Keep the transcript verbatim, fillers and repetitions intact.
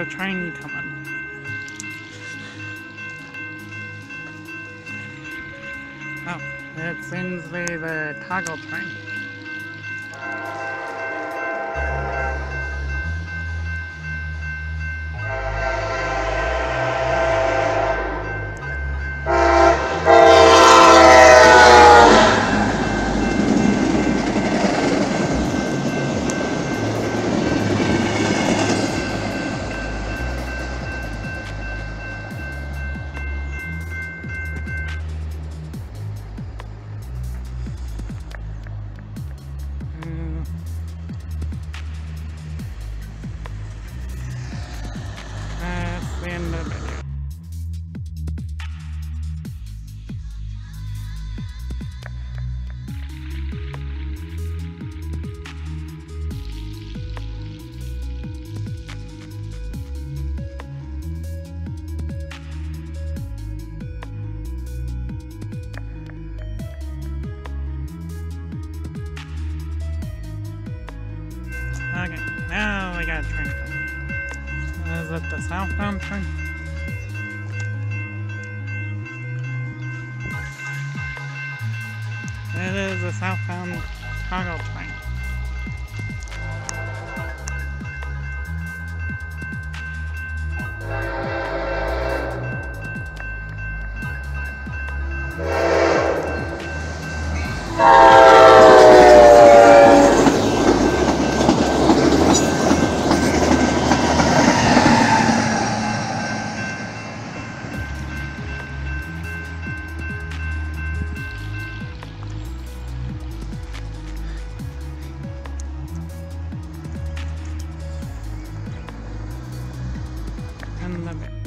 a train coming. Oh, it seems to be the talgo train. That's the end of the video. Okay, now we got a train coming. Is it the southbound train? It is a southbound cargo train. And the